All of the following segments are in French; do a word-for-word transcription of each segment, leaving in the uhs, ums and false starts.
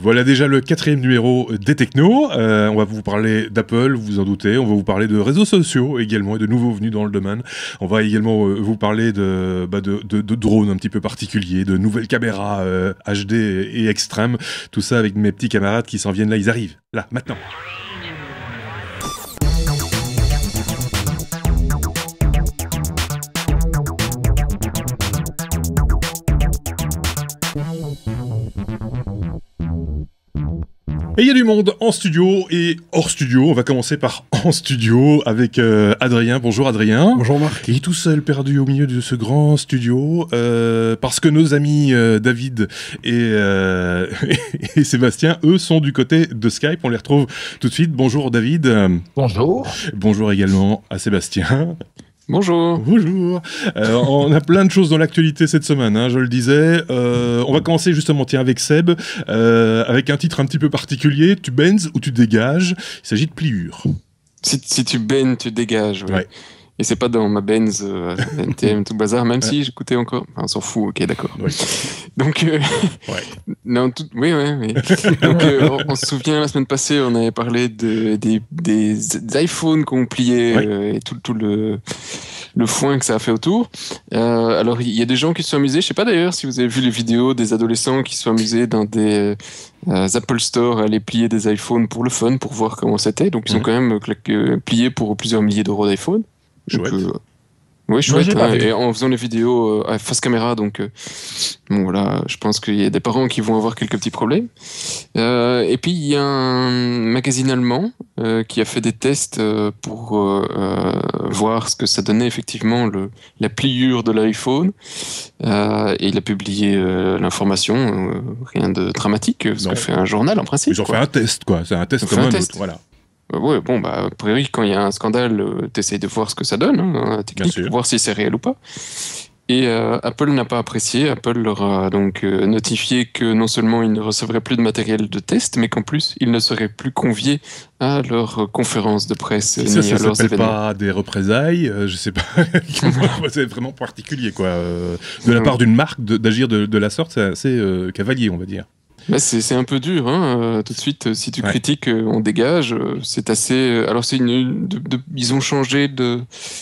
Voilà déjà le quatrième numéro des Technos. Euh, on va vous parler d'Apple, vous vous en doutez. On va vous parler de réseaux sociaux également et de nouveaux venus dans le domaine. On va également euh, vous parler de, bah de, de, de drones un petit peu particuliers, de nouvelles caméras euh, H D et, et extrêmes. Tout ça avec mes petits camarades qui s'en viennent là. Ils arrivent là, maintenant. Et il y a du monde en studio et hors studio. On va commencer par en studio avec euh, Adrien. Bonjour Adrien. Bonjour Marc. Il est tout seul perdu au milieu de ce grand studio euh, parce que nos amis euh, David et, euh, et Sébastien, eux, sont du côté de Skype. On les retrouve tout de suite. Bonjour David. Bonjour. Bonjour également à Sébastien. Bonjour. Bonjour. Euh, on a plein de choses dans l'actualité cette semaine, hein, je le disais. Euh, on va commencer justement tiens, avec Seb, euh, avec un titre un petit peu particulier. Tu bends ou tu dégages. Il s'agit de pliure. Si, si tu baignes, tu dégages. Ouais. Ouais. Et c'est pas dans ma Benz, euh, N T M, tout le bazar, même si j'écoutais encore. Enfin, on s'en fout, ok, d'accord. Ouais. Donc, euh, Ouais. non, tout, oui, oui, oui. Donc, euh, on, on se souvient, la semaine passée, on avait parlé de, des, des, des iPhones qu'on pliait Ouais. euh, et tout, tout le, le foin que ça a fait autour. Euh, alors, il y a des gens qui se sont amusés. Je sais pas d'ailleurs si vous avez vu les vidéos des adolescents qui se sont amusés dans des euh, Apple Store à aller plier des iPhones pour le fun, pour voir comment c'était. Donc, ils ont Mhm. quand même claqué- plié pour plusieurs milliers d'euros d'iPhone. Donc, Chouette. euh, oui, chouette. j'ai pas Hein, vu. et en faisant les vidéos euh, à face caméra, donc euh, bon voilà, je pense qu'il y a des parents qui vont avoir quelques petits problèmes. Euh, et puis il y a un magazine allemand euh, qui a fait des tests euh, pour euh, euh, voir ce que ça donnait effectivement le, la pliure de l'iPhone. Euh, et il a publié euh, l'information, euh, rien de dramatique, ce Non. que fait un journal en principe. Ils ont quoi. fait un test, quoi. C'est un test Ils ont fait comme un un test. autre. Voilà. Euh, ouais, bon, bah, a priori, quand il y a un scandale, euh, t'essayes de voir ce que ça donne, hein, la technique, sûr. pour voir si c'est réel ou pas. Et euh, Apple n'a pas apprécié. Apple leur a donc euh, notifié que non seulement ils ne recevraient plus de matériel de test, mais qu'en plus, ils ne seraient plus conviés à leurs conférences de presse Si ça, ni ça à leurs s'appelle événements. pas des représailles, euh, je sais pas. C'est vraiment particulier, quoi. Euh, de la Non. part d'une marque de- d'agir de, de la sorte, c'est assez euh, cavalier, on va dire. Bah, c'est c'est un peu dur, hein. euh, tout de suite, euh, si tu Ouais. critiques, euh, on dégage. euh, C'est assez. euh, Alors, c'est une. de- de- ils ont changé de.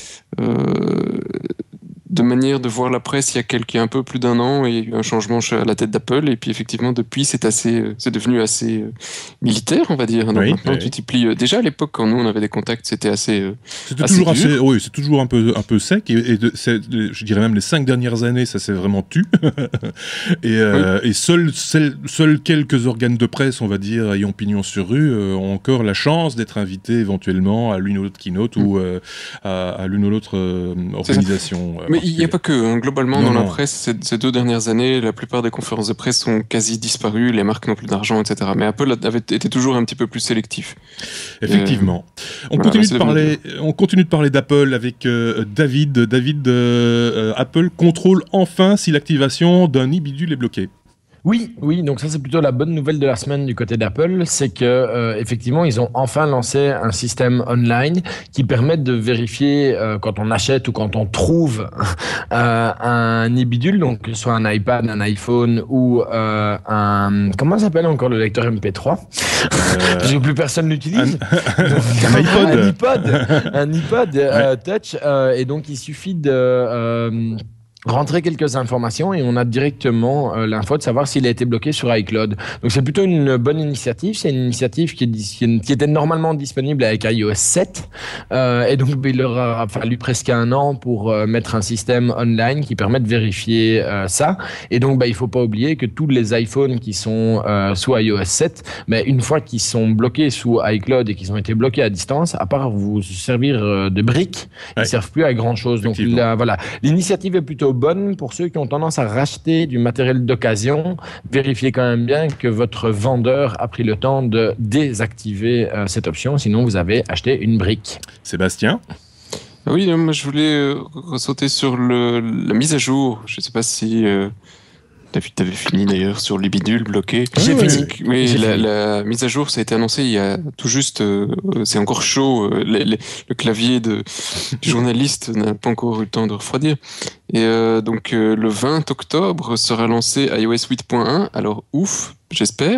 euh, de manière de voir la presse il y a quelques, il y a un peu plus d'un an, et il y a eu un changement à la tête d'Apple, et puis effectivement depuis c'est assez, euh, c'est devenu assez euh, militaire, on va dire. Donc Oui, maintenant oui. tu t'y plies. euh, Déjà à l'époque quand nous on avait des contacts, c'était assez. euh, C'était Assez toujours dur. assez, oui, c'est toujours un peu, un peu sec et, et de- c'est- je dirais même les cinq dernières années, ça s'est vraiment tu. et euh, et seuls, seuls, seuls quelques organes de presse, on va dire, ayant pignon sur rue, euh, ont encore la chance d'être invités éventuellement à l'une ou l'autre keynote Mm. ou euh, à, à l'une ou l'autre euh, organisation. euh, Mais il n'y a particulière. pas que, hein. Globalement, Non, dans la non. presse, ces, ces deux dernières années, la plupart des conférences de presse sont quasi disparues, les marques n'ont plus d'argent, et cetera. Mais Apple avait été toujours un petit peu plus sélectif. Effectivement. on, voilà, continue c'est de parler, on continue de parler d'Apple avec euh, David. David, euh, euh, Apple contrôle enfin si l'activation d'un e-bidule est bloquée. Oui, oui, donc ça c'est plutôt la bonne nouvelle de la semaine du côté d'Apple, c'est que euh, effectivement ils ont enfin lancé un système online qui permet de vérifier euh, quand on achète ou quand on trouve euh, un e-bidule, donc que ce soit un iPad, un iPhone ou euh, un comment ça s'appelle encore le lecteur M P trois, Euh, parce que plus personne l'utilise. un, Donc, un iPod. un iPod, un iPod euh, Touch, euh, et donc il suffit de euh, rentrer quelques informations et on a directement euh, l'info de savoir s'il a été bloqué sur iCloud. Donc c'est plutôt une bonne initiative. C'est une initiative qui, est, dis- qui était normalement disponible avec iOS sept euh, et donc il leur a fallu presque un an pour euh, mettre un système online qui permet de vérifier euh, ça. Et donc bah, il faut pas oublier que tous les iPhones qui sont euh, sous iOS sept, mais une fois qu'ils sont bloqués sous iCloud et qu'ils ont été bloqués à distance, à part vous servir euh, de briques, Ouais. ils servent plus à grand chose. Donc Effectivement. là, voilà, l'initiative est plutôt bonne pour ceux qui ont tendance à racheter du matériel d'occasion. Vérifiez quand même bien que votre vendeur a pris le temps de désactiver euh, cette option, sinon vous avez acheté une brique. Sébastien. Ah oui, non, moi je voulais euh, ressauter sur le, la mise à jour. Je ne sais pas si euh, David t'avais fini d'ailleurs sur les bidules bloqués. J'ai Oui, fini. Oui, J'ai la, fini. la mise à jour, ça a été annoncé il y a tout juste. euh, c'est encore chaud. euh, les- les- le clavier de, du journaliste n'a pas encore eu le temps de refroidir. Et euh, donc euh, le vingt octobre sera lancé iOS huit point un. Alors ouf, j'espère.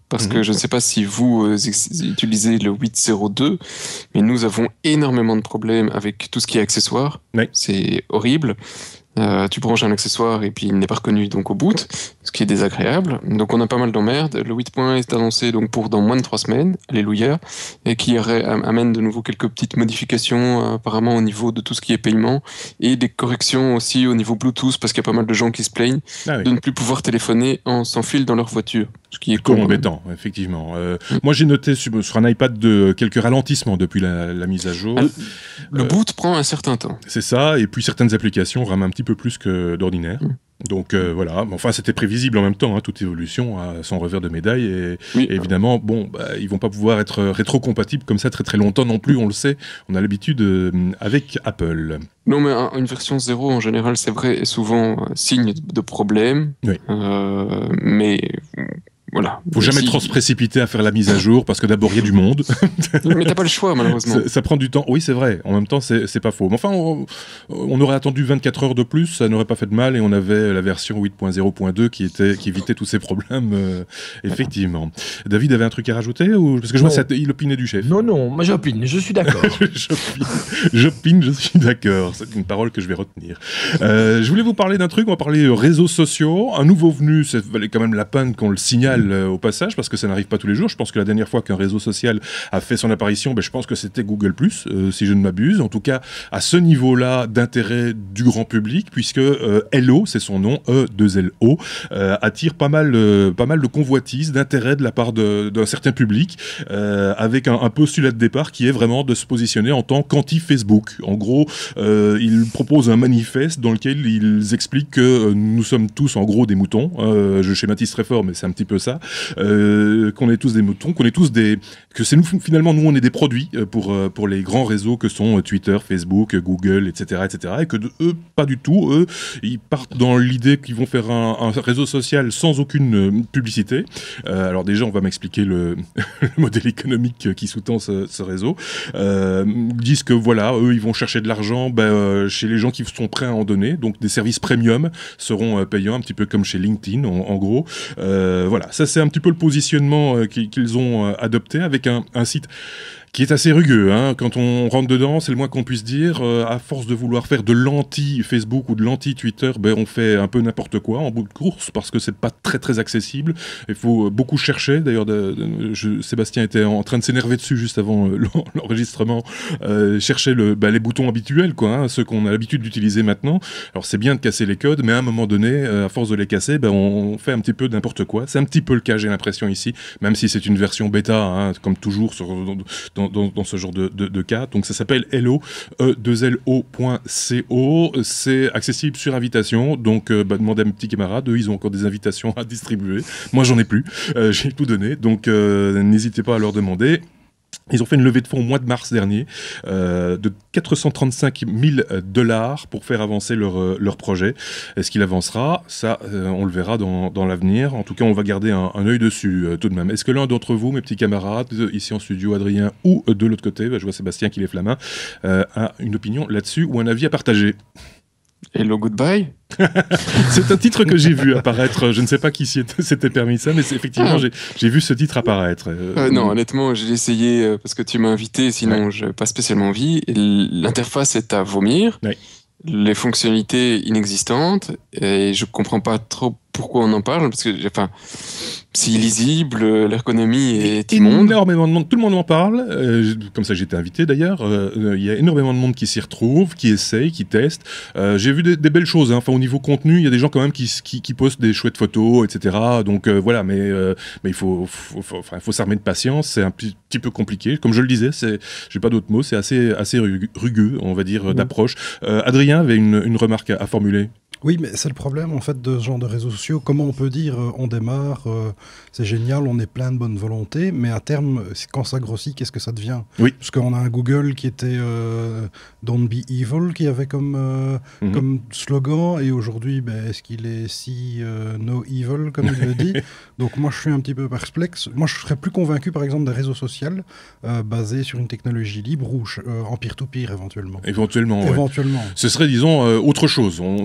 Parce Mhm. que je ne sais pas si vous euh, ex- utilisez le huit zéro deux, mais nous avons énormément de problèmes avec tout ce qui est accessoires. Oui. C'est horrible. Euh, tu branches un accessoire et puis il n'est pas reconnu donc au boot, ce qui est désagréable. Donc on a pas mal d'emmerdes. Le huit point un est annoncé donc pour dans moins de trois semaines, alléluia, et qui aurait- am- amène de nouveau quelques petites modifications euh, apparemment au niveau de tout ce qui est paiement et des corrections aussi au niveau Bluetooth parce qu'il y a pas mal de gens qui se plaignent Ah oui. de ne plus pouvoir téléphoner en sans fil dans leur voiture, ce qui est Plutôt con, quand même. embêtant, effectivement. Euh, Mm. Moi, j'ai noté sur, sur un iPad de quelques ralentissements depuis la, la mise à jour. Ah, Le Euh, boot prend un certain temps. C'est ça, et puis certaines applications rament un petit peu plus que d'ordinaire. Mm. Donc euh, voilà, mais enfin c'était prévisible en même temps, hein, toute évolution a son revers de médaille, et, Oui. et évidemment, bon, bah, ils vont pas pouvoir être rétro-compatibles comme ça très très longtemps non plus, on le sait, on a l'habitude euh, avec Apple. Non, mais un- une version zéro en général, c'est vrai, est souvent euh, signe de, de problème. Oui. Euh, mais euh, voilà. Faut jamais Si- trop se précipiter à faire la mise à jour, parce que d'abord il y a du monde, Mais t'as pas le choix, malheureusement. ça, ça prend du temps, oui c'est vrai, en même temps c'est c'est pas faux. Mais enfin, on, on aurait attendu vingt-quatre heures de plus, ça n'aurait pas fait de mal, et on avait la version huit point zéro point deux qui, était, qui évitait tous ces problèmes, euh, effectivement. David avait un truc à rajouter ou... Parce que je vois Non. ça, il opinait du chef. Non, non, moi j'opine, je suis d'accord. J'opine, j'opine, je suis d'accord. C'est une parole que je vais retenir. Euh, je voulais vous parler d'un truc, on va parler réseaux sociaux. Un nouveau venu, ça valait quand même la peine qu'on le signale euh, au passage, parce que ça n'arrive pas tous les jours. Je pense que la dernière fois qu'un réseau social a fait son apparition, ben, je pense que c'était Google plus, euh, si je ne m'abuse. En tout cas, à ce niveau-là d'intérêt du grand public, puisque euh, Hello, c'est son nom, E deux L O, euh, attire pas mal, euh, pas mal de convoitises, d'intérêt de la part de- d'un certain public, euh, avec un, un postulat de départ qui est vraiment de se positionner en tant qu'anti-Facebook. En gros, euh, ils proposent un manifeste dans lequel ils expliquent que euh, nous sommes tous en gros des moutons. Euh, je schématise très fort, mais c'est un petit peu ça. Euh, qu'on est tous des moutons, qu'on est tous des... que c'est nous, finalement, nous, on est des produits euh, pour, euh, pour les grands réseaux que sont euh, Twitter, Facebook, euh, Google, et cetera, et cetera. Et que de, eux, pas du tout. Eux, ils partent dans l'idée qu'ils vont faire un, un réseau social sans aucune euh, publicité. Euh, alors déjà, on va m'expliquer le, le modèle économique qui sous-tend ce, ce réseau. Euh, ils disent que voilà, eux, ils vont chercher de l'argent ben, euh, chez les gens qui sont prêts à en donner. Donc des services premium seront euh, payants, un petit peu comme chez LinkedIn, en, en gros. Euh, voilà, ça c'est un petit peu le positionnement euh, qu'ils qu'ils ont euh, adopté avec un, un site qui est assez rugueux, hein. Quand on rentre dedans, c'est le moins qu'on puisse dire. Euh, à force de vouloir faire de l'anti-Facebook ou de l'anti-Twitter, ben, on fait un peu n'importe quoi en bout de course parce que c'est pas très très accessible. Il faut beaucoup chercher. D'ailleurs, de, de, je, Sébastien était en train de s'énerver dessus juste avant euh, l'enregistrement. Euh, chercher le, ben, les boutons habituels, quoi, hein, ceux qu'on a l'habitude d'utiliser maintenant. Alors c'est bien de casser les codes, mais à un moment donné, euh, à force de les casser, ben, on fait un petit peu n'importe quoi. C'est un petit peu le cas, j'ai l'impression ici, même si c'est une version bêta, hein, comme toujours sur, dans, dans Dans, dans ce genre de, de, de cas. Donc ça s'appelle Hello, E deux L O point co. C'est accessible sur invitation. Donc euh, bah, demandez à mes petits camarades, eux ils ont encore des invitations à distribuer. Moi j'en ai plus, euh, j'ai tout donné. Donc euh, n'hésitez pas à leur demander. Ils ont fait une levée de fonds au mois de mars dernier euh, de quatre cent trente-cinq mille dollars pour faire avancer leur, euh, leur projet. Est-ce qu'il avancera? Ça, euh, on le verra dans, dans l'avenir. En tout cas, on va garder un, un œil dessus euh, tout de même. Est-ce que l'un d'entre vous, mes petits camarades, ici en studio, Adrien, ou euh, de l'autre côté, bah, je vois Sébastien qui lève la main, euh, a une opinion là-dessus ou un avis à partager? Hello, goodbye. C'est un titre que j'ai vu apparaître. Je ne sais pas qui s'était permis ça, mais effectivement, Ah. j'ai vu ce titre apparaître. Euh, non, honnêtement, j'ai essayé euh, parce que tu m'as invité, sinon Ouais. je n'ai pas spécialement envie. Et L'interface est à vomir. Ouais. Les fonctionnalités inexistantes. Et je comprends pas trop pourquoi on en parle, parce que enfin, c'est illisible, l'ergonomie est immonde. Énormément de monde, tout le monde en parle, euh, comme ça j'ai été invité d'ailleurs, euh, il y a énormément de monde qui s'y retrouve, qui essaye, qui teste. Euh, j'ai vu des, des belles choses, hein. Enfin, au niveau contenu, il y a des gens quand même qui, qui, qui postent des chouettes photos, et cetera. Donc euh, voilà, mais, euh, mais il faut, faut, faut, enfin, faut s'armer de patience, c'est un petit, petit peu compliqué. Comme je le disais, j'ai pas d'autres mots, c'est assez, assez rugueux, on va dire, mmh. d'approche. Euh, Adrien avait une, une remarque à, à formuler. Oui, mais c'est le problème en fait de ce genre de réseaux sociaux. Comment on peut dire euh, on démarre, euh, c'est génial, on est plein de bonne volonté, mais à terme, quand ça grossit, qu'est-ce que ça devient? Oui. Parce qu'on a un Google qui était euh, Don't be evil, qui avait comme, euh, mm-hmm. comme slogan, et aujourd'hui, ben, est-ce qu'il est si euh, no evil, comme il le dit? Donc moi, je suis un petit peu perplexe. Moi, je serais plus convaincu, par exemple, d'un réseau social euh, basé sur une technologie libre ou euh, en peer-to-peer éventuellement. Éventuellement, ouais. Éventuellement. Ce serait, disons, euh, autre chose. On irait... Parce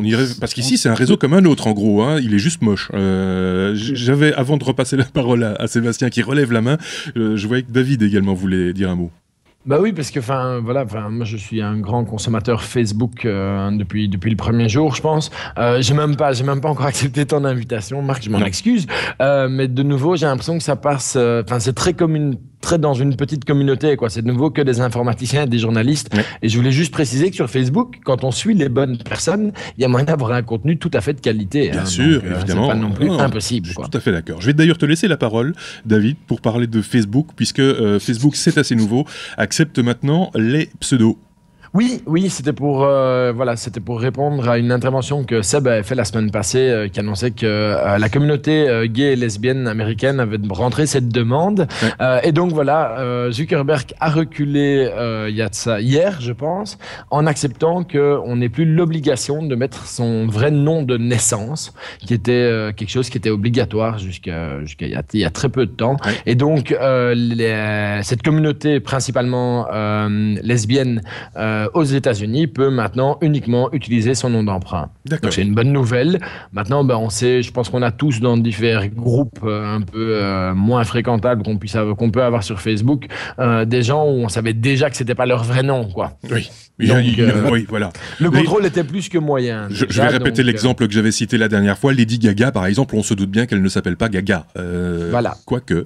Parce qu'ici, c'est un réseau comme un autre, en gros. Hein. Il est juste moche. Euh, J'avais, avant de repasser la parole à, à Sébastien qui relève la main, euh, je voyais que David également voulait dire un mot. Bah oui, parce que enfin voilà, enfin moi je suis un grand consommateur Facebook euh, depuis depuis le premier jour, je pense. Euh, j'ai même pas j'ai même pas encore accepté ton invitation, Marc, je m'en excuse. Euh, mais de nouveau, j'ai l'impression que ça passe. Enfin, euh, c'est très commune. Très dans une petite communauté, quoi. C'est de nouveau que des informaticiens et des journalistes. Ouais. Et je voulais juste préciser que sur Facebook, quand on suit les bonnes personnes, il y a moyen d'avoir un contenu tout à fait de qualité. Bien hein. sûr, donc, évidemment. C'est pas non plus non, non, impossible. Je suis quoi. tout à fait d'accord. Je vais d'ailleurs te laisser la parole, David, pour parler de Facebook, puisque euh, Facebook, c'est assez nouveau, accepte maintenant les pseudos. Oui, oui, c'était pour euh, voilà, c'était pour répondre à une intervention que Seb avait fait la semaine passée, euh, qui annonçait que euh, la communauté euh, gay et lesbienne américaine avait rentré cette demande. Ouais. Euh, et donc voilà, euh, Zuckerberg a reculé euh, il y a de ça hier, je pense, en acceptant que on n'ait plus l'obligation de mettre son vrai nom de naissance, qui était euh, quelque chose qui était obligatoire jusqu'à jusqu'à il y a, il y a très peu de temps. Ouais. Et donc euh, les, cette communauté principalement euh, lesbienne euh, aux États-Unis peut maintenant uniquement utiliser son nom d'emprunt. Donc c'est une bonne nouvelle. Maintenant, ben, on sait, je pense qu'on a tous dans différents groupes euh, un peu euh, moins fréquentables qu'on puisse avoir, qu'on peut avoir sur Facebook, euh, des gens où on savait déjà que c'était pas leur vrai nom, quoi. Oui. Donc, il, euh, oui, voilà. Le contrôle Mais, était plus que moyen. Je, déjà, je vais répéter l'exemple euh... que j'avais cité la dernière fois. Lady Gaga, par exemple, on se doute bien qu'elle ne s'appelle pas Gaga. Euh, voilà. Quoique.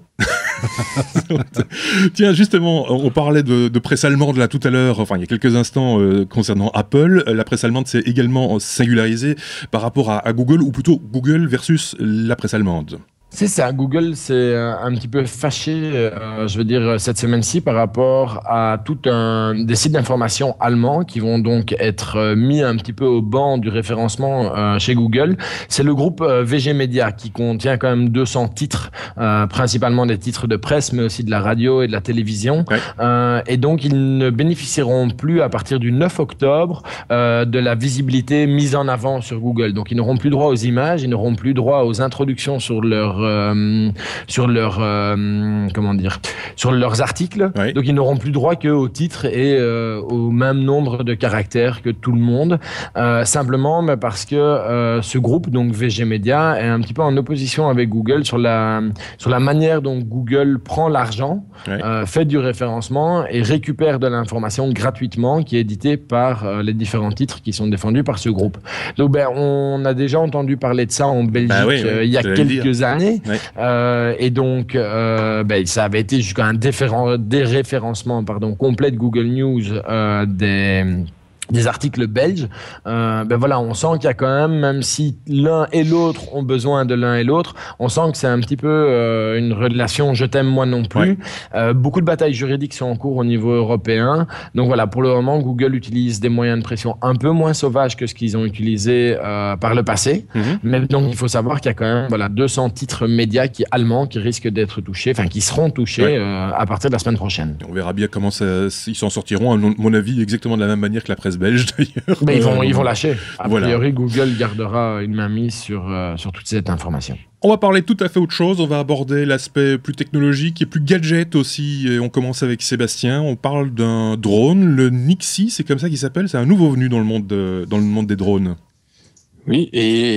Tiens, justement, on parlait de, de presse allemande là tout à l'heure, enfin il y a quelques instants euh, concernant Apple. La presse allemande s'est également singularisée par rapport à, à Google, ou plutôt Google versus la presse allemande. C'est ça, Google s'est un petit peu fâché, euh, je veux dire, cette semaine-ci par rapport à tout un des sites d'information allemands qui vont donc être mis un petit peu au banc du référencement euh, chez Google. C'est le groupe euh, V G Media qui contient quand même deux cents titres, euh, principalement des titres de presse, mais aussi de la radio et de la télévision. Ouais. Euh, et donc, ils ne bénéficieront plus à partir du neuf octobre euh, de la visibilité mise en avant sur Google. Donc, ils n'auront plus droit aux images, ils n'auront plus droit aux introductions sur leur Euh, sur leur euh, comment dire sur leurs articles. Oui. Donc ils n'auront plus droit qu'aux titres et euh, au même nombre de caractères que tout le monde, euh, simplement mais parce que euh, ce groupe, donc V G Media, est un petit peu en opposition avec Google sur la sur la manière dont Google prend l'argent, oui. euh, fait du référencement et récupère de l'information gratuitement qui est éditée par euh, les différents titres qui sont défendus par ce groupe. Donc ben on a déjà entendu parler de ça en Belgique bah oui, oui, euh, il y a quelques années. Ouais. Euh, et donc, euh, ben, ça avait été jusqu'à un déréférencement pardon, complet de Google News euh, des... des articles belges, euh, ben voilà, on sent qu'il y a quand même, même si l'un et l'autre ont besoin de l'un et l'autre, on sent que c'est un petit peu euh, une relation je t'aime moi non plus. Ouais. Euh, beaucoup de batailles juridiques sont en cours au niveau européen. Donc voilà, pour le moment, Google utilise des moyens de pression un peu moins sauvages que ce qu'ils ont utilisé euh, par le passé. Mm-hmm. Mais donc il faut savoir qu'il y a quand même voilà deux cents titres médias qui allemands qui risquent d'être touchés, enfin qui seront touchés ouais. euh, à partir de la semaine prochaine. On verra bien comment ça, ils s'en sortiront. À mon avis, exactement de la même manière que la presse belge d'ailleurs. Mais ils vont, euh, ils vont lâcher. A voilà. priori, Google gardera une mainmise sur, euh, sur toute cette information. On va parler tout à fait autre chose, on va aborder l'aspect plus technologique et plus gadget aussi, et on commence avec Sébastien. On parle d'un drone, le Nixie, c'est comme ça qu'il s'appelle, c'est un nouveau venu dans le monde, de, dans le monde des drones. Oui,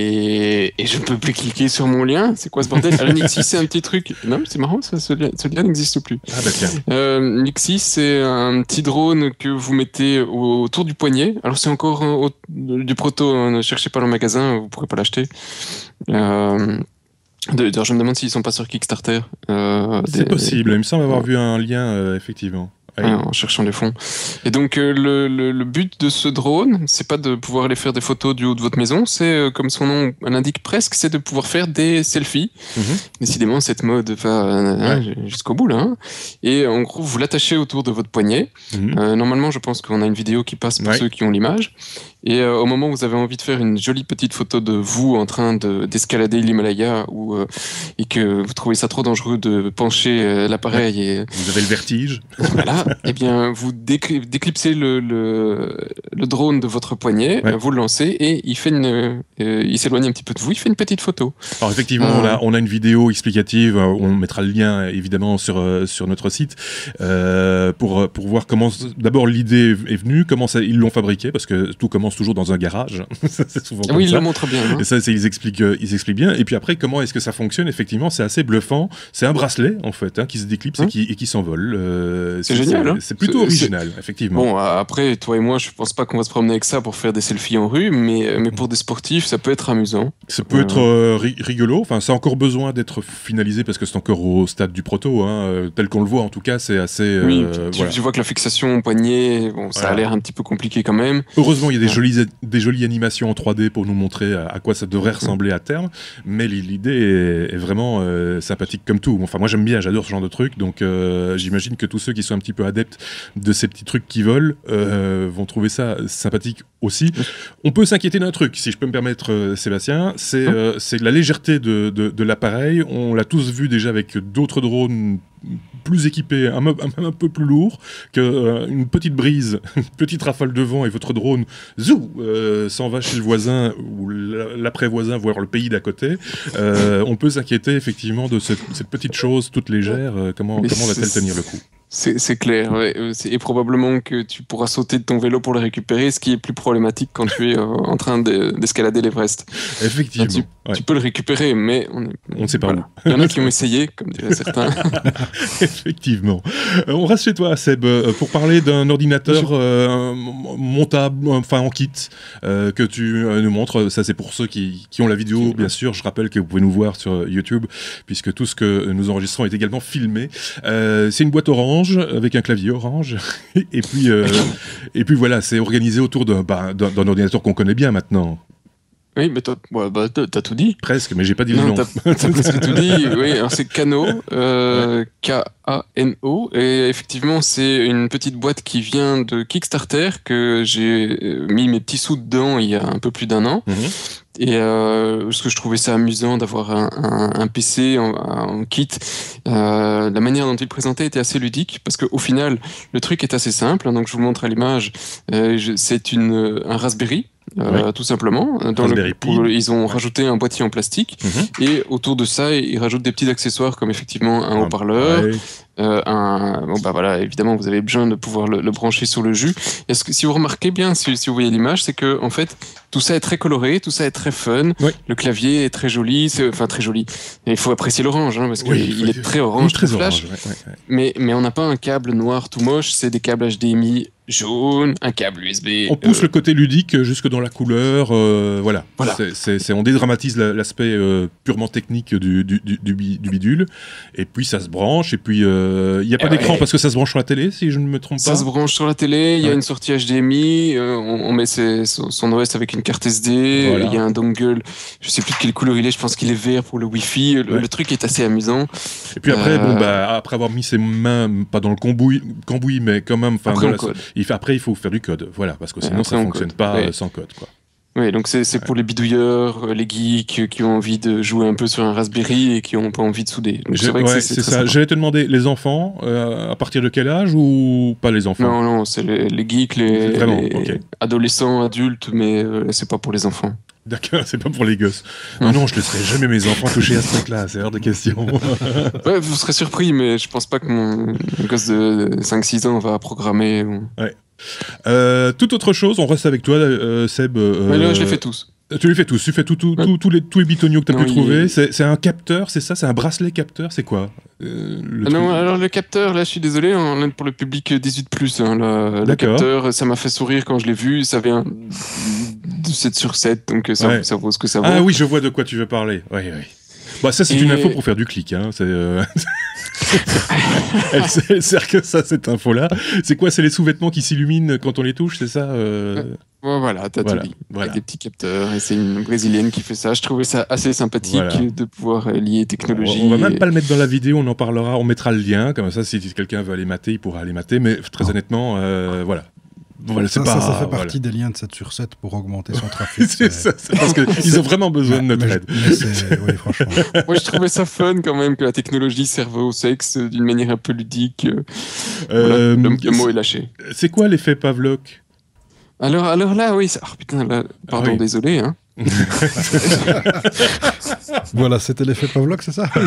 et, et je ne peux plus cliquer sur mon lien. C'est quoi ce bordel? Alors, Nixie, c'est un petit truc. Non, mais c'est marrant, ça, ce lien, ce lien n'existe plus. Ah, bah tiens. Euh, Nixie, c'est un petit drone que vous mettez autour du poignet. Alors, c'est encore au, du proto. Hein, ne cherchez pas le magasin, vous ne pourrez pas l'acheter. Euh, D'ailleurs, je me demande s'ils ne sont pas sur Kickstarter. Euh, c'est des, possible. Des... Il me semble avoir vu un lien, euh, effectivement. Ouais, en cherchant les fonds. Et donc euh, le, le, le but de ce drone, c'est pas de pouvoir aller faire des photos du haut de votre maison, c'est euh, comme son nom l'indique presque, c'est de pouvoir faire des selfies. Mm-hmm. Décidément, cette mode va hein, ouais. jusqu'au bout là. Hein. Et en gros, vous l'attachez autour de votre poignet. Mm-hmm. Euh, normalement, je pense qu'on a une vidéo qui passe pour ouais. ceux qui ont l'image. Et euh, au moment où vous avez envie de faire une jolie petite photo de vous en train de, d'escalader l'Himalaya ou euh, et que vous trouvez ça trop dangereux de pencher euh, l'appareil, ouais. et vous avez le vertige. Voilà. Eh bien, vous décli- déclipsez le, le, le drone de votre poignet, ouais. vous le lancez et il fait une, euh, il s'éloigne un petit peu de vous, il fait une petite photo. Alors effectivement, euh... on, a, on a une vidéo explicative, on mettra le lien évidemment sur, sur notre site euh, pour, pour voir comment, d'abord l'idée est venue, comment ça, ils l'ont fabriqué, parce que tout commence toujours dans un garage. C'est souvent comme oui, il ça. le montre bien. Hein. Et ça, c'est, ils, expliquent, euh, ils expliquent bien. Et puis après, comment est-ce que ça fonctionne? Effectivement, c'est assez bluffant. C'est un bracelet, en fait, hein, qui se déclipse Hum. et qui, et qui s'envole. Euh, c'est, c'est génial. C'est, hein. c'est plutôt c'est, original, c'est... effectivement. Bon, après, toi et moi, je pense pas qu'on va se promener avec ça pour faire des selfies en rue, mais, mais pour des sportifs, ça peut être amusant. Ça peut euh... être euh, ri- rigolo. Enfin, ça a encore besoin d'être finalisé parce que c'est encore au stade du proto, hein. euh, tel qu'on le voit. En tout cas, c'est assez. Euh, oui, tu, voilà. tu vois que la fixation au poignet, bon, ça voilà. a l'air un petit peu compliqué quand même. Heureusement, il y a des, ouais. jolies, des jolies animations en trois D pour nous montrer à, à quoi ça devrait ressembler à terme. Mais l'idée est, est vraiment euh, sympathique comme tout. Enfin, moi, j'aime bien, j'adore ce genre de trucs. Donc, euh, j'imagine que tous ceux qui sont un petit peu adeptes de ces petits trucs qui volent euh, vont trouver ça sympathique aussi. On peut s'inquiéter d'un truc, si je peux me permettre, euh, Sébastien, c'est, euh, c'est la légèreté de, de, de l'appareil. On l'a tous vu déjà avec d'autres drones plus équipés, un, un, un peu plus lourds, qu'une euh, petite brise, une petite rafale de vent et votre drone zou, euh, s'en va chez le voisin ou l'après-voisin, voire le pays d'à côté. Euh, on peut s'inquiéter effectivement de cette, cette petite chose toute légère. Euh, comment, comment va-t-elle tenir le coup? C'est, c'est clair, ouais. c'est, et probablement que tu pourras sauter de ton vélo pour le récupérer, ce qui est plus problématique quand tu es euh, en train de, d'escalader l'Everest. Effectivement. Enfin, tu, ouais. tu peux le récupérer, mais on ne sait pas voilà. où. Il y en a qui ont essayé, comme diraient certains. Effectivement. Euh, on reste chez toi, Seb, euh, pour parler d'un ordinateur euh, montable, enfin en kit, euh, que tu euh, nous montres. Ça, c'est pour ceux qui, qui ont la vidéo, bien sûr. Je rappelle que vous pouvez nous voir sur YouTube, puisque tout ce que nous enregistrons est également filmé. Euh, c'est une boîte orange, avec un clavier orange, et puis, euh, et puis voilà, c'est organisé autour d'un, bah, d'un, d'un ordinateur qu'on connaît bien maintenant. Oui, mais toi, ouais, bah, t'as, t'as tout dit. Presque, mais j'ai pas dit le non, nom. T'as, t'as presque tout dit. Oui, alors c'est Kano, euh, ouais. K A N O, et effectivement, c'est une petite boîte qui vient de Kickstarter que j'ai mis mes petits sous dedans il y a un peu plus d'un an. Mm-hmm. Et euh, parce que je trouvais ça amusant d'avoir un, un, un P C en, en kit. Euh, la manière dont il présentait était assez ludique parce qu'au final, le truc est assez simple. Hein, donc je vous montre à l'image. Euh, je, c'est une, un Raspberry. Euh, oui. Tout simplement. Dans le, pour, ils ont ouais. rajouté un boîtier en plastique mm-hmm. et autour de ça, ils rajoutent des petits accessoires comme effectivement un haut-parleur. Ouais. Euh, un, bon bah voilà, évidemment, vous avez besoin de pouvoir le, le brancher sur le jus. Est-ce que si vous remarquez bien, si, si vous voyez l'image, c'est que en fait, tout ça est très coloré, tout ça est très fun. Oui. Le clavier est très joli, c'est, enfin très joli. Et il faut apprécier l'orange, hein, parce qu'il oui, est très orange, très flash. Orange, ouais, ouais, ouais. Mais mais on n'a pas un câble noir tout moche, c'est des câbles H D M I jaune, un câble U S B. On pousse euh... le côté ludique jusque dans la couleur, euh, voilà. voilà. C'est, c'est, c'est, on dédramatise la, l'aspect euh, purement technique du, du, du, du bidule, et puis ça se branche, et puis il euh, n'y a pas euh, d'écran ouais. parce que ça se branche sur la télé, si je ne me trompe ça pas. Ça se branche sur la télé, il y a ouais. une sortie H D M I, euh, on, on met ses, son O S avec une carte S D, il voilà. y a un dongle, je sais plus de quelle couleur il est, je pense qu'il est vert pour le Wi-Fi, le, ouais. le truc est assez amusant. Et puis après, euh... bon, bah, après avoir mis ses mains, pas dans le cambouis, cambouis mais quand même, après, voilà, il fait, après il faut faire du code, voilà, parce que sinon ouais, ça ne fonctionne code. pas ouais. sans code, quoi. Oui, donc c'est, c'est ouais. pour les bidouilleurs, les geeks qui ont envie de jouer un peu sur un Raspberry et qui n'ont pas envie de souder. Donc c'est vrai que ouais, c'est, c'est, c'est ça. Sympa. J'allais te demander, les enfants, euh, à partir de quel âge ou pas les enfants? Non, non, c'est les, les geeks, les, Vraiment, les okay. adolescents, adultes, mais euh, c'est pas pour les enfants. D'accord, c'est pas pour les gosses. Non, non, je ne laisserai jamais mes enfants toucher à ce truc-là, c'est hors de question. Ouais, vous serez surpris, mais je pense pas que mon gosse de cinq six ans va programmer. Ouais. Euh, toute autre chose, on reste avec toi, euh, Seb. Euh, Mais là, je les fais tous. Tu les fais tous, tu fais tout, tout, ouais. tout, tous, les, tous les bitonios que tu as pu il... trouver. C'est, c'est un capteur, c'est ça? C'est un bracelet capteur? C'est quoi euh, le ah Non, alors le capteur, là, je suis désolé, hein, pour le public dix-huit plus, hein, le, le capteur, ça m'a fait sourire quand je l'ai vu. Ça vient de sept sur sept, donc ça, ouais. ça vaut ce que ça vaut. Ah oui, je vois de quoi tu veux parler. Oui, oui. Bah, ça, c'est Et... une info pour faire du clic. Hein. C'est, euh... elle, elle sert que ça, cette info-là. C'est quoi? C'est les sous-vêtements qui s'illuminent quand on les touche, c'est ça euh... ouais, Voilà, t'as voilà, tout dit. Voilà. Avec des petits capteurs. Et c'est une brésilienne qui fait ça. Je trouvais ça assez sympathique voilà. de pouvoir lier technologie. On va même et... pas le mettre dans la vidéo, on en parlera. On mettra le lien. Comme ça, si quelqu'un veut aller mater, il pourra aller mater. Mais très oh. honnêtement, euh, voilà. Voilà, ça, pas, ça, ça fait partie voilà. des liens de sept sur sept pour augmenter son trafic. c'est, c'est... Ça, c'est parce qu'ils ont vraiment besoin mais, de notre aide. Mais c'est... Oui, franchement. Moi, je trouvais ça fun quand même que la technologie serve au sexe d'une manière un peu ludique. Euh, voilà, le, le mot est lâché. C'est quoi l'effet Pavlok? alors, alors là, oui. Ça... Oh, putain, là... pardon, ah, oui. désolé. Hein. Voilà, c'était l'effet Pavlov, c'est ça?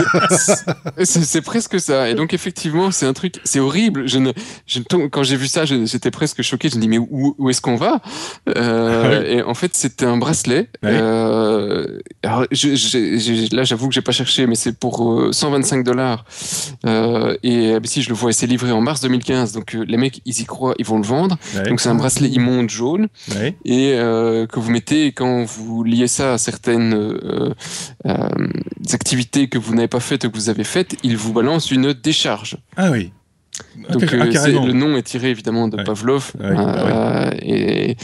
C'est presque ça. Et donc, effectivement, c'est un truc, c'est horrible. Je ne, je, quand j'ai vu ça, j'étais presque choqué. Je me dis, mais où, où est-ce qu'on va? euh, ouais. Et en fait, c'était un bracelet. Ouais. Euh, alors, je, je, je, là, j'avoue que j'ai pas cherché, mais c'est pour euh, cent vingt-cinq dollars. Euh, et si je le vois, c'est livré en mars deux mille quinze. Donc, euh, les mecs, ils y croient, ils vont le vendre. Ouais. Donc, c'est un bracelet immonde jaune. Ouais. Et euh, que vous mettez quand vous liez ça à certaines euh, euh, activités que vous n'avez pas faites ou que vous avez faites, il vous balance une décharge. Ah oui. Donc ah, euh, le nom est tiré évidemment de ouais. Pavlov. Ouais. Euh, ouais. Et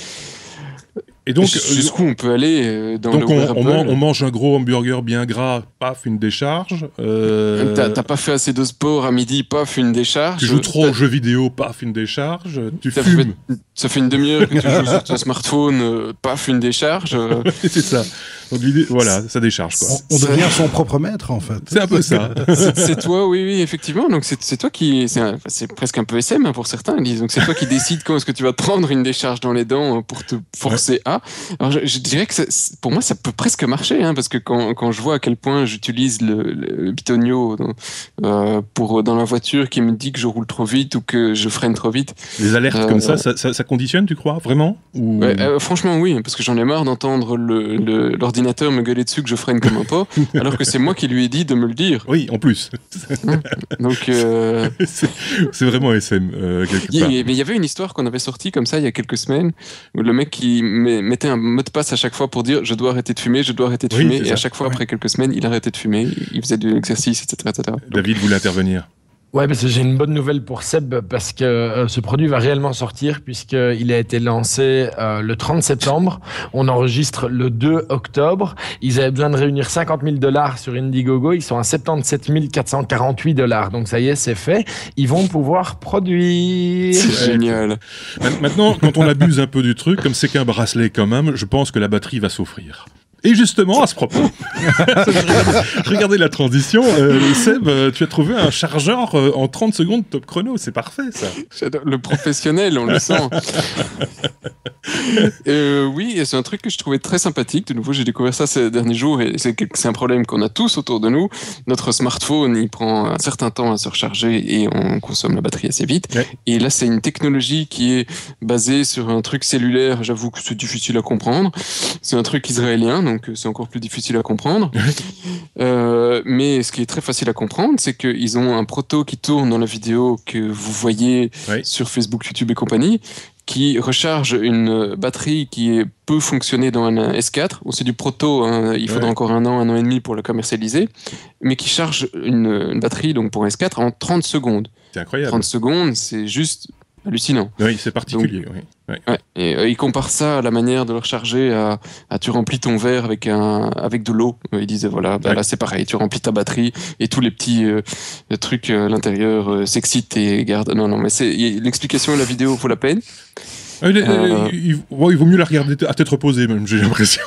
Et donc, jusqu'où on peut aller dans donc le on, on, man, on mange un gros hamburger bien gras, paf, une décharge. Euh... T'as pas fait assez de sport à midi, paf, une décharge. Tu joues trop aux jeux vidéo, paf, une décharge. Tu ça fumes. Fait, ça fait une demi-heure que tu joues sur ton smartphone, euh, paf, une décharge. Euh... C'est ça. Donc l'idée, voilà, ça décharge quoi. On, on devient son propre maître en fait. C'est un peu ça. C'est toi, oui, oui, effectivement. Donc c'est toi qui, c'est presque un peu S M hein, pour certains. Ils disent donc c'est toi qui décides quand est-ce que tu vas te prendre une décharge dans les dents pour te forcer ouais. à. Alors je, je dirais que ça, pour moi ça peut presque marcher hein, parce que quand, quand je vois à quel point j'utilise le, le bitonio dans, euh, pour dans la voiture qui me dit que je roule trop vite ou que je freine trop vite. Les alertes euh, comme ça, ça, ça, ça conditionne, tu crois vraiment ou... ouais, euh, Franchement oui, parce que j'en ai marre d'entendre le, le, l'ordinateur me gueuler dessus que je freine comme un pot, alors que c'est moi qui lui ai dit de me le dire. Oui, en plus. Donc euh... c'est vraiment S M euh, quelque part. Mais il y avait une histoire qu'on avait sortie comme ça il y a quelques semaines où le mec qui mettait un mot de passe à chaque fois pour dire je dois arrêter de fumer, je dois arrêter de oui, fumer, et ça. À chaque fois ouais. après quelques semaines il arrêtait de fumer, il faisait de l'exercice, et cetera, et cetera. David voulait intervenir. Ouais, parce que j'ai une bonne nouvelle pour Seb, parce que euh, ce produit va réellement sortir, puisqu'il a été lancé euh, le trente septembre. On enregistre le deux octobre. Ils avaient besoin de réunir cinquante mille dollars sur Indiegogo. Ils sont à soixante-dix-sept mille quatre cent quarante-huit dollars. Donc ça y est, c'est fait. Ils vont pouvoir produire. C'est génial. Maintenant, quand on abuse un peu du truc, comme c'est qu'un bracelet quand même, je pense que la batterie va s'offrir. Et justement, à ce propos, je regardais la transition. Euh, Seb, tu as trouvé un chargeur euh, en trente secondes top chrono. C'est parfait, ça. J'adore. Le professionnel, on le sent. euh, oui, c'est un truc que je trouvais très sympathique. De nouveau, j'ai découvert ça ces derniers jours et c'est un problème qu'on a tous autour de nous. Notre smartphone, il prend un certain temps à se recharger et on consomme la batterie assez vite. Ouais. Et là, c'est une technologie qui est basée sur un truc cellulaire. J'avoue que c'est difficile à comprendre. C'est un truc israélien. Donc c'est encore plus difficile à comprendre. euh, mais ce qui est très facile à comprendre, c'est qu'ils ont un proto qui tourne dans la vidéo que vous voyez oui. sur Facebook, YouTube et compagnie, qui recharge une batterie qui peut fonctionner dans un S quatre. C'est du proto, hein, il faudra ouais. encore un an, un an et demi pour le commercialiser, mais qui charge une, une batterie donc pour un S quatre en trente secondes. C'est incroyable. trente secondes, c'est juste hallucinant. Oui, c'est particulier. Donc, oui. Ouais. Ouais. Et euh, il compare ça à la manière de le recharger à, à tu remplis ton verre avec un avec de l'eau. Il disait voilà, bah, ouais. là c'est pareil, tu remplis ta batterie et tous les petits euh, trucs à l'intérieur euh, s'excitent et gardent. Non non, mais c'est l'explication de la vidéo vaut la peine. Ah, il, euh... il, il, ouais, il vaut mieux la regarder à tête reposée, même, j'ai l'impression.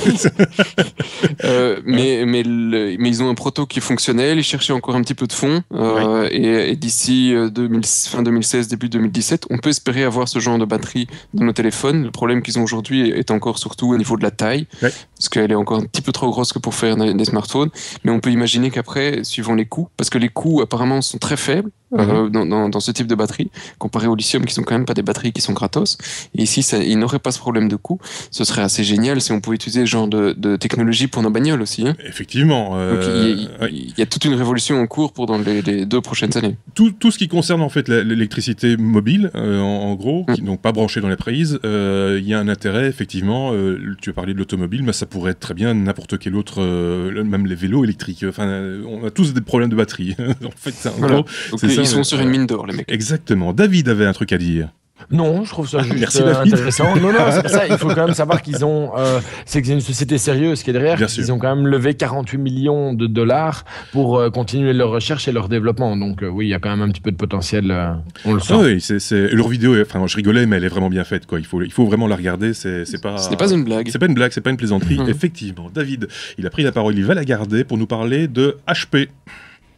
euh, mais, mais, le, mais ils ont un proto qui est fonctionnel, ils cherchaient encore un petit peu de fond, euh, oui. et, et d'ici fin deux mille seize, début deux mille dix-sept, on peut espérer avoir ce genre de batterie dans nos téléphones. Le problème qu'ils ont aujourd'hui est encore surtout au niveau de la taille, oui. parce qu'elle est encore un petit peu trop grosse que pour faire des smartphones, mais on peut imaginer qu'après, suivant les coûts, parce que les coûts apparemment sont très faibles, Euh, mmh. dans, dans, dans ce type de batterie, comparé au lithium qui sont quand même pas des batteries qui sont gratos. Et ici, ça, il n'aurait pas ce problème de coût. Ce serait assez génial si on pouvait utiliser ce genre de, de technologie pour nos bagnoles aussi. Hein. Effectivement. Euh, Donc, il, y a, ouais. il y a toute une révolution en cours pour dans les, les deux prochaines années. Tout, tout ce qui concerne en fait l'électricité mobile, euh, en, en gros, mmh. qui donc pas branchée dans les prises, euh, il y a un intérêt effectivement. Euh, tu as parlé de l'automobile, mais ça pourrait être très bien n'importe quel autre, euh, même les vélos électriques. Enfin, on a tous des problèmes de batterie. En fait, ça, en voilà. gros, c'est Ils sont sur une mine d'or, les mecs. Exactement. David avait un truc à dire. Non, je trouve ça juste Merci, euh, intéressant. Non, non, c'est pas ça. Il faut quand même savoir qu'ils ont, euh, c'est que c'est une société sérieuse qui est derrière. Bien ils sûr. ont quand même levé quarante-huit millions de dollars pour euh, continuer leur recherche et leur développement. Donc euh, oui, il y a quand même un petit peu de potentiel. Euh, on le sent. Ah oui, c'est, c'est... leur vidéo. Enfin, je rigolais, mais elle est vraiment bien faite, quoi. Il faut, il faut vraiment la regarder. C'est, c'est pas. Ce n'est pas une blague. C'est pas une blague. C'est pas une plaisanterie. Mmh. Effectivement, David, il a pris la parole. Il va la garder pour nous parler de H P.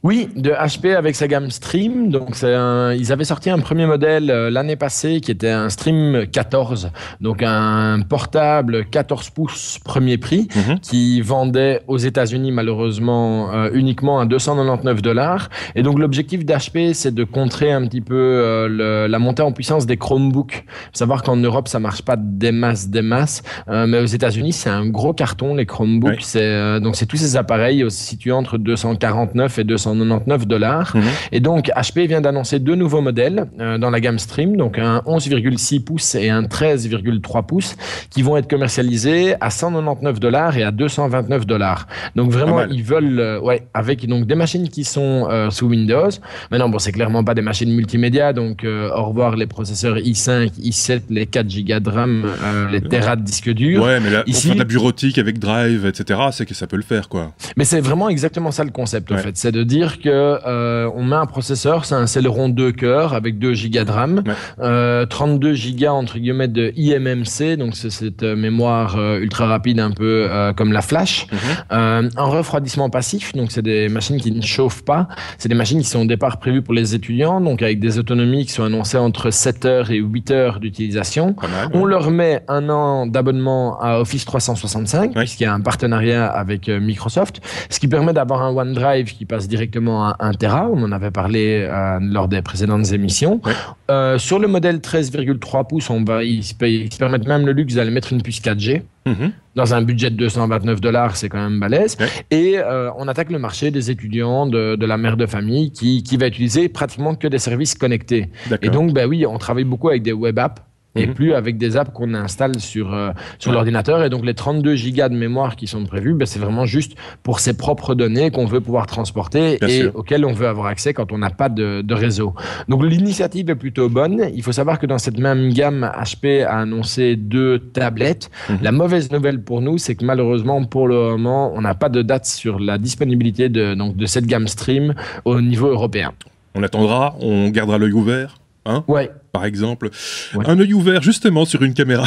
Oui, de H P avec sa gamme Stream. Donc, c'est un, ils avaient sorti un premier modèle euh, l'année passée qui était un Stream quatorze. Donc, un portable quatorze pouces premier prix mm-hmm. qui vendait aux États-Unis malheureusement euh, uniquement à deux cent quatre-vingt-dix-neuf dollars. Et donc, l'objectif d'H P, c'est de contrer un petit peu euh, le, la montée en puissance des Chromebooks. Faut savoir qu'en Europe, ça marche pas des masses, des masses. Euh, mais aux États-Unis, c'est un gros carton, les Chromebooks. Oui. C'est, euh, donc, c'est tous ces appareils situés entre deux cent quarante-neuf et deux cent quatre-vingt-dix-neuf dollars. Mmh. Et donc, H P vient d'annoncer deux nouveaux modèles euh, dans la gamme Stream, donc un onze virgule six pouces et un treize virgule trois pouces, qui vont être commercialisés à cent quatre-vingt-dix-neuf dollars et à deux cent vingt-neuf dollars. Donc, vraiment, ils veulent, euh, ouais, avec donc des machines qui sont euh, sous Windows. Maintenant, bon, c'est clairement pas des machines multimédia, donc euh, au revoir les processeurs i cinq, i sept, les quatre gigas de RAM, euh, les terras de disque dur. Ouais, mais là, ici, pour faire de la bureautique avec Drive, et cetera, c'est que ça peut le faire, quoi. Mais c'est vraiment exactement ça le concept, ouais. en fait. C'est de dire que euh, on met un processeur, c'est un Celeron deux cœurs avec deux gigas de RAM, ouais. euh, trente-deux gigas entre guillemets de I M M C, donc c'est cette euh, mémoire euh, ultra rapide un peu euh, comme la flash, mm-hmm. euh, un refroidissement passif, donc c'est des machines qui ne chauffent pas, c'est des machines qui sont au départ prévues pour les étudiants, donc avec des autonomies qui sont annoncées entre sept heures et huit heures d'utilisation. Mal, on ouais. leur met un an d'abonnement à Office trois cent soixante-cinq, ouais. puisqu'il y a un partenariat avec euh, Microsoft, ce qui permet d'avoir un OneDrive qui passe directement à un téra, on en avait parlé euh, lors des précédentes émissions. Ouais. Euh, sur le modèle treize virgule trois pouces, on va, ils, se paye, ils se permettent même le luxe d'aller mettre une puce quatre G. Mm-hmm. Dans un budget de deux cent vingt-neuf dollars, c'est quand même balèze. Ouais. Et euh, on attaque le marché des étudiants, de, de la mère de famille qui, qui va utiliser pratiquement que des services connectés. D'accord. Et donc, ben oui, on travaille beaucoup avec des web apps. Et mmh. plus avec des apps qu'on installe sur, euh, sur ouais. l'ordinateur. Et donc, les trente-deux gigas de mémoire qui sont prévus, ben, c'est vraiment juste pour ses propres données qu'on veut pouvoir transporter Bien et sûr. auxquelles on veut avoir accès quand on n'a pas de, de réseau. Donc, l'initiative est plutôt bonne. Il faut savoir que dans cette même gamme, H P a annoncé deux tablettes. Mmh. La mauvaise nouvelle pour nous, c'est que malheureusement, pour le moment, on n'a pas de date sur la disponibilité de, donc, de cette gamme Stream au niveau européen. On attendra, on gardera l'œil ouvert. Hein ouais. Par exemple, ouais. un œil ouvert justement sur une caméra.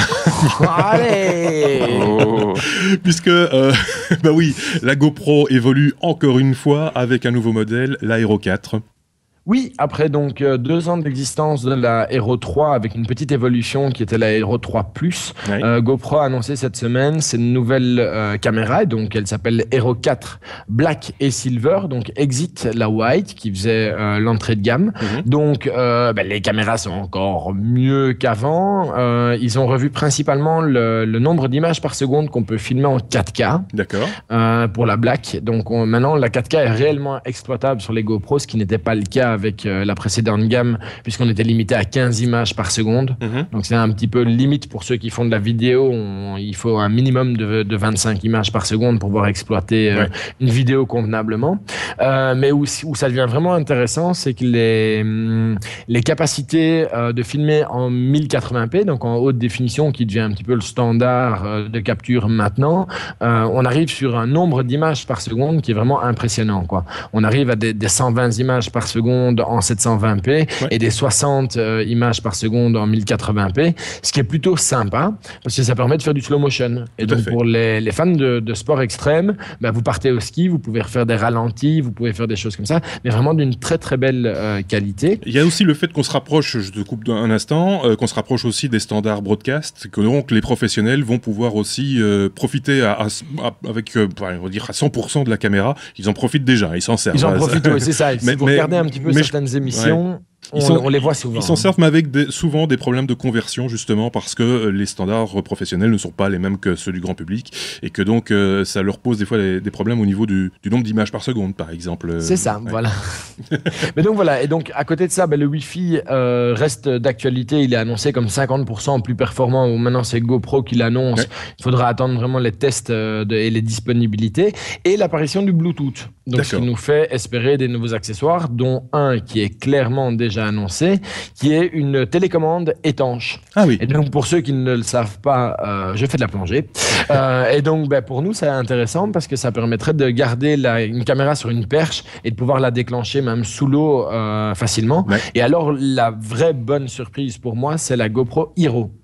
Allez oh. Puisque, euh, bah oui, la GoPro évolue encore une fois avec un nouveau modèle, la Hero quatre. Oui, après donc euh, deux ans d'existence de la Hero trois avec une petite évolution qui était la Hero trois plus, oui. euh, GoPro a annoncé cette semaine ses nouvelles euh, caméras, donc elle s'appelle Hero quatre Black et Silver, donc exit la White qui faisait euh, l'entrée de gamme. Mm-hmm. Donc euh, ben, les caméras sont encore mieux qu'avant. Euh, ils ont revu principalement le, le nombre d'images par seconde qu'on peut filmer en quatre K. D'accord. Euh, pour la Black. Donc on, maintenant la quatre K est réellement exploitable sur les GoPro, ce qui n'était pas le cas avec euh, la précédente gamme, puisqu'on était limité à quinze images par seconde. Mm-hmm. Donc c'est un petit peu limite pour ceux qui font de la vidéo. On, il faut un minimum de, de vingt-cinq images par seconde pour pouvoir exploiter euh, ouais. une vidéo convenablement. Euh, mais où, où ça devient vraiment intéressant, c'est que les, les capacités euh, de filmer en mille quatre-vingts p, donc en haute définition, qui devient un petit peu le standard euh, de capture maintenant, euh, on arrive sur un nombre d'images par seconde qui est vraiment impressionnant, quoi. On arrive à des, des cent vingt images par seconde en sept cent vingt p ouais. et des soixante euh, images par seconde en mille quatre-vingts p, ce qui est plutôt sympa parce que ça permet de faire du slow motion. Et Tout donc pour les, les fans de, de sport extrême, bah, vous partez au ski, vous pouvez refaire des ralentis, vous pouvez faire des choses comme ça, mais vraiment d'une très très belle euh, qualité. Il y a aussi le fait qu'on se rapproche, je te coupe un instant, euh, qu'on se rapproche aussi des standards broadcast, que donc les professionnels vont pouvoir aussi euh, profiter à, à, à, avec, euh, on va dire à cent pour cent de la caméra. Ils en profitent déjà, ils s'en servent. Ils en profitent, oui, c'est ça. Si mais, vous mais, regardez un petit peu certaines je... émissions... Ouais. On, sont, on les voit souvent. Ils s'en servent, mais avec des, souvent des problèmes de conversion, justement, parce que les standards professionnels ne sont pas les mêmes que ceux du grand public, et que donc euh, ça leur pose des fois des, des problèmes au niveau du, du nombre d'images par seconde, par exemple. C'est ça, ouais. Voilà. Mais donc voilà, et donc à côté de ça, ben, le Wi-Fi euh, reste d'actualité. Il est annoncé comme cinquante pour cent plus performant. Maintenant, c'est GoPro qui l'annonce. Ouais. Il faudra attendre vraiment les tests euh, de, et les disponibilités, et l'apparition du Bluetooth. Donc, D'accord. ce qui nous fait espérer des nouveaux accessoires, dont un qui est clairement déjà annoncé, qui est une télécommande étanche. Ah oui. Et donc, pour ceux qui ne le savent pas, euh, je fais de la plongée. euh, et donc, ben, pour nous, c'est intéressant parce que ça permettrait de garder la, une caméra sur une perche et de pouvoir la déclencher même sous l'eau euh, facilement. Ouais. Et alors, la vraie bonne surprise pour moi, c'est la GoPro Hero.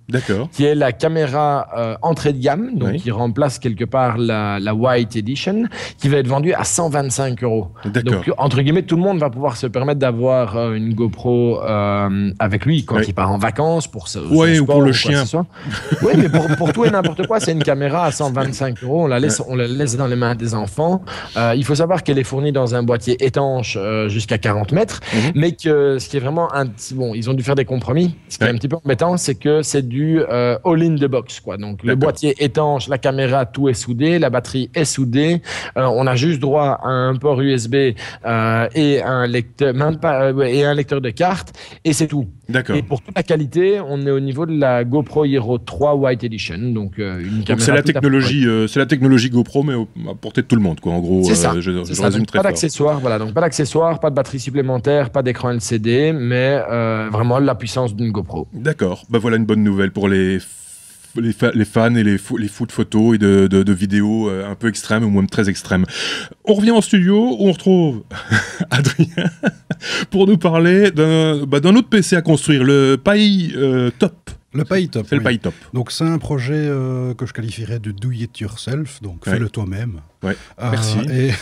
D'accord. qui est la caméra euh, entrée de gamme, donc oui. qui remplace quelque part la, la White Edition, qui va être vendue à cent vingt-cinq euros. D'accord. Donc, entre guillemets, tout le monde va pouvoir se permettre d'avoir euh, une GoPro euh, avec lui quand oui. il part en vacances, pour ce, ouais, son ou sport, pour le ou chien. Oui, mais pour, pour tout et n'importe quoi, c'est une caméra à cent vingt-cinq euros. On la laisse, ouais. on la laisse dans les mains des enfants. Euh, il faut savoir qu'elle est fournie dans un boîtier étanche euh, jusqu'à quarante mètres, mm-hmm. mais que ce qui est vraiment un petit, bon, ils ont dû faire des compromis. Ce qui ouais. est un petit peu embêtant, c'est que c'est du euh, all in the box, quoi. Donc le boîtier étanche, la caméra, tout est soudé, la batterie est soudée. Euh, on a juste droit à un port U S B euh, et un lecteur, même pas, euh, et un lecteur de carte, et c'est tout. D'accord. Et pour toute la qualité, on est au niveau de la GoPro Hero trois White Edition, donc euh, une caméra. Donc c'est la technologie, euh, c'est la technologie GoPro, mais à portée de tout le monde, quoi. En gros, c'est ça. Euh, je, c'est je ça. résume Donc, très pas fort. D'accessoires, voilà, donc pas d'accessoires, pas de batterie supplémentaire, pas d'écran L C D, mais euh, vraiment la puissance d'une GoPro. D'accord. Bah voilà une bonne nouvelle pour les. Les, fa les fans et les, fou les fous de photos et de, de, de vidéos euh, un peu extrêmes ou même très extrêmes. On revient en studio où on retrouve Adrien pour nous parler d'un bah, d'un autre P C à construire, le Pi euh, Top. Le Pi Top. C'est oui. le Pi Top. Donc c'est un projet euh, que je qualifierais de do it yourself, donc ouais. fais-le toi-même. Ouais. Euh, Merci. Et,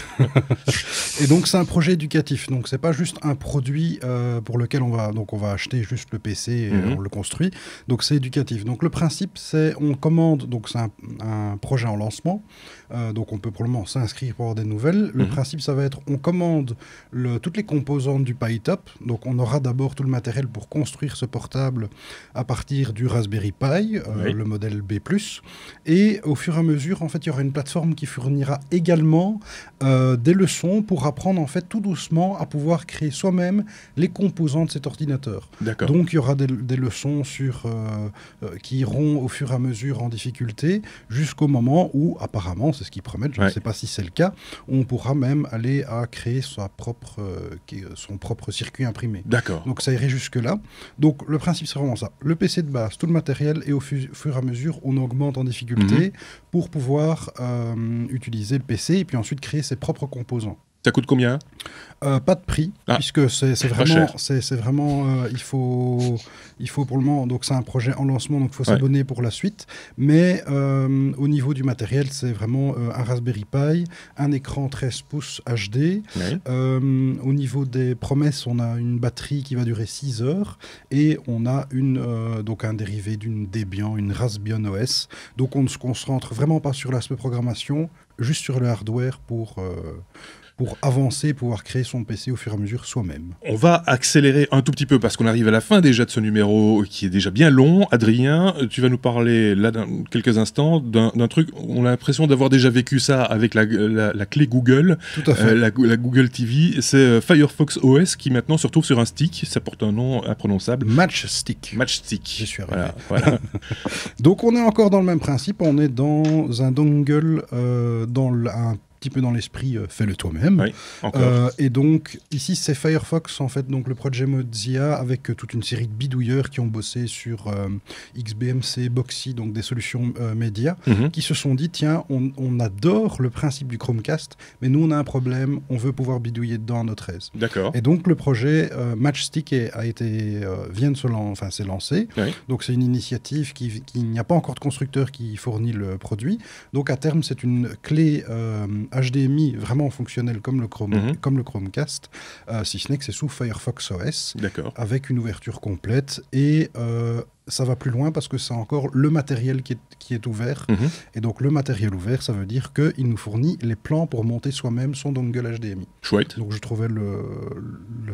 et donc c'est un projet éducatif. Donc c'est pas juste un produit euh, pour lequel on va donc on va acheter juste le P C et mm-hmm. on le construit. Donc c'est éducatif. Donc le principe c'est on commande. Donc c'est un, un projet en lancement. Euh, donc on peut probablement s'inscrire pour avoir des nouvelles. Le mm-hmm. principe ça va être on commande le, toutes les composantes du Pi Top. Donc on aura d'abord tout le matériel pour construire ce portable à partir du Raspberry Pi, euh, oui. le modèle B plus. Et au fur et à mesure en fait il y aura une plateforme qui fournira également euh, des leçons pour apprendre en fait tout doucement à pouvoir créer soi-même les composants de cet ordinateur. Donc il y aura des, des leçons sur, euh, euh, qui iront au fur et à mesure en difficulté jusqu'au moment où apparemment, c'est ce qu'ils promettent, je ouais. ne sais pas si c'est le cas, on pourra même aller à créer sa propre, euh, son propre circuit imprimé. Donc ça irait jusque là. Donc le principe c'est vraiment ça. Le P C de base, tout le matériel et au fu fur et à mesure on augmente en difficulté mmh. pour pouvoir euh, utiliser le P C et puis ensuite créer ses propres composants. Ça coûte combien ? euh, Pas de prix, ah. puisque c'est vraiment, c'est vraiment, euh, il faut, il faut pour le moment, donc c'est un projet en lancement, donc il faut ouais. s'abonner pour la suite. Mais euh, au niveau du matériel, c'est vraiment euh, un Raspberry Pi, un écran treize pouces H D. Ouais. Euh, au niveau des promesses, on a une batterie qui va durer six heures et on a une, euh, donc un dérivé d'une Debian, une Raspbian O S. Donc on ne se concentre vraiment pas sur l'aspect programmation, juste sur le hardware pour... Euh, pour avancer, pouvoir créer son P C au fur et à mesure soi-même. On va accélérer un tout petit peu parce qu'on arrive à la fin déjà de ce numéro qui est déjà bien long. Adrien, tu vas nous parler là dans quelques instants d'un truc, on a l'impression d'avoir déjà vécu ça avec la, la, la clé Google, tout à fait. Euh, la, la Google T V, c'est Firefox O S qui maintenant se retrouve sur un stick, ça porte un nom imprononçable. Matchstick. Matchstick. Je suis arrivé. Voilà, voilà. Donc on est encore dans le même principe, on est dans un dongle, euh, dans un petit peu dans l'esprit euh, fais-le toi-même. Oui, euh, et donc, ici, c'est Firefox, en fait, donc le projet Mozilla, avec euh, toute une série de bidouilleurs qui ont bossé sur euh, X B M C, Boxy, donc des solutions euh, médias, mm-hmm. qui se sont dit, tiens, on, on adore le principe du Chromecast, mais nous, on a un problème, on veut pouvoir bidouiller dedans à notre aise. D'accord. Et donc, le projet euh, Matchstick est, a été, euh, vient de se lan enfin, s'est lancé. Oui. Donc, c'est une initiative qui, qui n'y a pas encore de constructeur qui fournit le produit. Donc, à terme, c'est une clé euh, H D M I vraiment fonctionnel comme le, Chrome, mm-hmm. comme le Chromecast, euh, si ce n'est que c'est sous Firefox O S, avec une ouverture complète. Et euh, ça va plus loin parce que c'est encore le matériel qui est, qui est ouvert. Mm-hmm. Et donc le matériel ouvert, ça veut dire qu'il nous fournit les plans pour monter soi-même son dongle H D M I. Chouette. Donc je trouvais le... le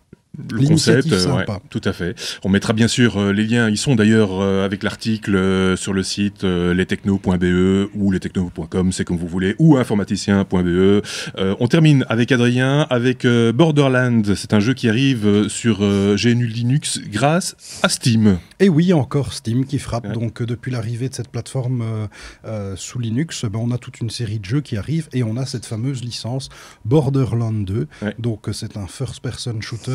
Le concept, euh, ouais, tout à fait. On mettra bien sûr euh, les liens, ils sont d'ailleurs euh, avec l'article euh, sur le site euh, lestechno point b e ou lestechno point com, c'est comme vous voulez, ou informaticien point b e. Euh, on termine avec Adrien, avec euh, Borderlands, c'est un jeu qui arrive euh, sur euh, G N U Linux grâce à Steam. Et oui, encore Steam qui frappe. Ouais. Donc euh, depuis l'arrivée de cette plateforme euh, euh, sous Linux, ben, on a toute une série de jeux qui arrivent et on a cette fameuse licence Borderlands deux. Ouais. Donc euh, c'est un first-person shooter avec des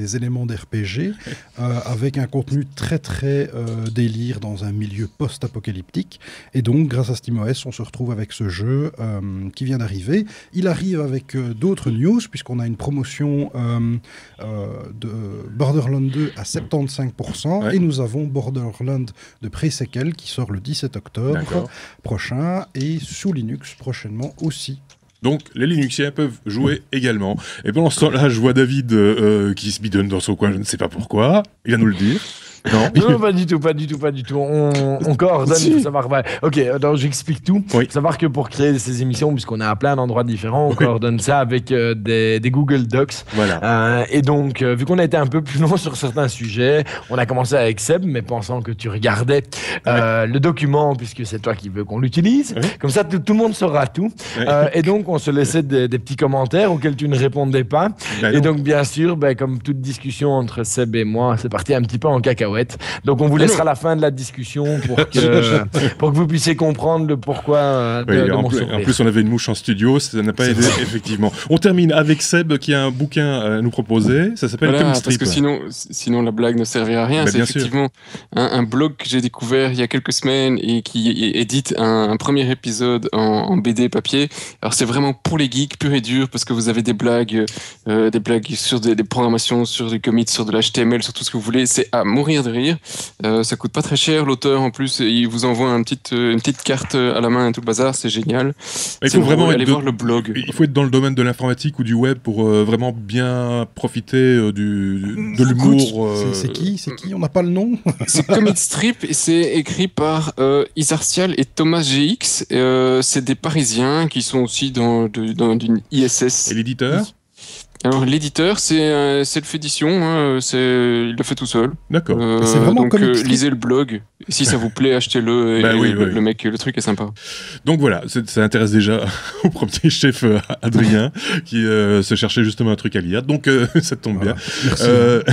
des éléments d'R P G, euh, avec un contenu très très euh, délire dans un milieu post-apocalyptique. Et donc, grâce à SteamOS, on se retrouve avec ce jeu euh, qui vient d'arriver. Il arrive avec euh, d'autres news, puisqu'on a une promotion euh, euh, de Borderlands deux à soixante-quinze pour cent, ouais. Et nous avons Borderlands de Pre-Sequel qui sort le dix-sept octobre D'accord. prochain, et sous Linux prochainement aussi. Donc, les Linuxiens peuvent jouer également. Et pendant ce temps-là, je vois David euh, qui se bidonne dans son coin, je ne sais pas pourquoi. Il va nous le dire. Non. non, pas du tout, pas du tout, pas du tout. On, on coordonne, il faut savoir. Ouais. Ok, alors j'explique tout. Il oui. faut savoir que pour créer ces émissions, puisqu'on est à plein d'endroits différents, on oui. coordonne ça avec euh, des, des Google Docs. Voilà. Euh, et donc, euh, vu qu'on a été un peu plus long sur certains sujets, on a commencé avec Seb, mais pensant que tu regardais euh, ouais. le document, puisque c'est toi qui veux qu'on l'utilise. Oui. Comme ça, tout, tout le monde saura tout. Oui. Euh, et donc, on se laissait des, des petits commentaires auxquels tu ne répondais pas. Ben et non. donc, bien sûr, ben, comme toute discussion entre Seb et moi, c'est parti un petit peu en cacahuète. Donc on vous laissera la fin de la discussion pour que, pour que vous puissiez comprendre le pourquoi de, oui, de en, mon plus, sourire. En plus, on avait une mouche en studio, ça n'a pas aidé, effectivement. On termine avec Seb qui a un bouquin à nous proposer, ça s'appelle voilà, Comic Strip. Parce que sinon, sinon la blague ne servira à rien. Bah, c'est effectivement un, un blog que j'ai découvert il y a quelques semaines et qui édite un, un premier épisode en, en B D papier. Alors c'est vraiment pour les geeks pur et dur parce que vous avez des blagues, euh, des blagues sur des, des programmations, sur des commits, sur de l'H T M L, sur tout ce que vous voulez. C'est à mourir de rire. Euh, ça coûte pas très cher, l'auteur en plus, il vous envoie un petit, une petite carte à la main et tout le bazar, c'est génial. Il faut vraiment aller de... voir le blog. Il faut être dans le domaine de l'informatique ou du web pour euh, vraiment bien profiter euh, du, de l'humour. Euh... C'est qui C'est qui On n'a pas le nom. C'est Comic Strip et c'est écrit par euh, Isartial et Thomas G X. Euh, c'est des Parisiens qui sont aussi dans, de, dans une I S S. Et l'éditeur ? Alors l'éditeur, c'est euh, Self-Edition, hein, c'est, il le fait tout seul. D'accord. Euh, c'est vraiment donc euh, lisez le blog. Si ça vous plaît, achetez-le. Et, bah oui, et oui. Le mec, le truc est sympa. Donc voilà, ça intéresse déjà au premier chef euh, Adrien qui euh, se cherchait justement un truc à lire. Donc euh, ça tombe voilà. bien. Merci. Euh,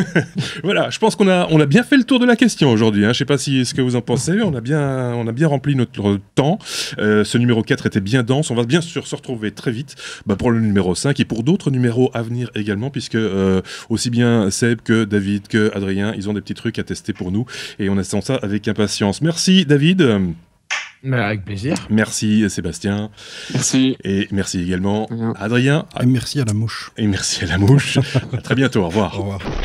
voilà, je pense qu'on a on a bien fait le tour de la question aujourd'hui. Hein. Je sais pas si ce que vous en pensez. On a bien on a bien rempli notre temps. Euh, ce numéro quatre était bien dense. On va bien sûr se retrouver très vite bah, pour le numéro cinq et pour d'autres numéros à venir également, puisque euh, aussi bien Seb que David que Adrien, ils ont des petits trucs à tester pour nous et on attend ça avec impatience. Merci David. Mais avec plaisir. Merci Sébastien. Merci. Et merci également à Adrien. Et merci à la mouche. Et merci à la mouche. À très bientôt. Au revoir. Au revoir.